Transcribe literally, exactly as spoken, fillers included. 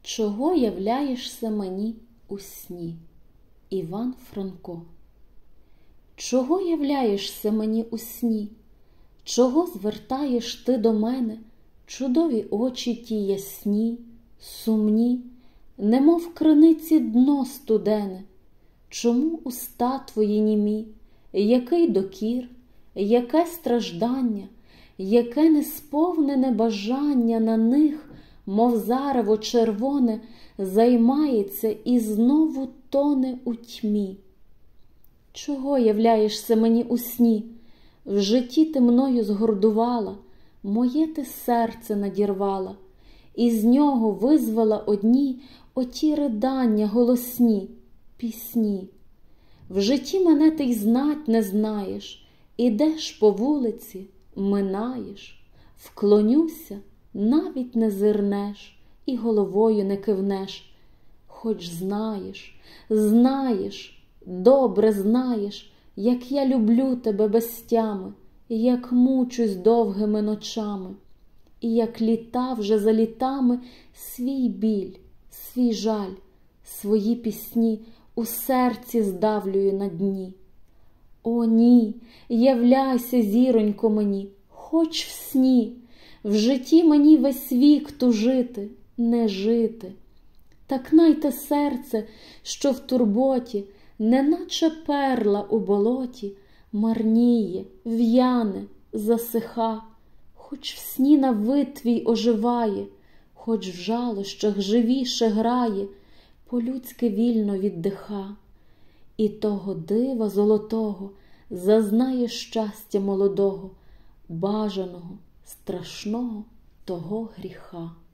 Чого являєшся мені у сні? Іван Франко. Чого являєшся мені у сні? Чого звертаєш ти до мене чудові очі ті ясні, сумні, немов криниці дно студене? Чому уста твої німі? Який докір, яке страждання, яке несповнене бажання на них, мов зарево червоне, займається і знову тоне у тьмі? Чого являєшся мені у сні? В житті ти мною згордувала, моє ти серце надірвала, і з нього визвала одні оті ридання голосні, пісні. В житті мене ти й знать не знаєш, ідеш по вулиці, минаєш, вклонюся, навіть не зирнеш і головою не кивнеш. Хоч знаєш, знаєш, добре знаєш, як я люблю тебе без тями, як мучусь довгими ночами, і як літа вже за літами свій біль, свій жаль, свої пісні у серці здавлюю на дні. О, ні, являйся, зіронько, мені, хоч в сні, в житті мені весь вік тужити, не жити. Так най те серце, що в турботі, неначе перла у болоті, марніє, в'яне, засиха, хоч в сні на витвій оживає, хоч в жалощах живіше грає, по-людськи вільно віддиха. І того дива золотого зазнає щастя молодого, бажаного, страшного того гріха.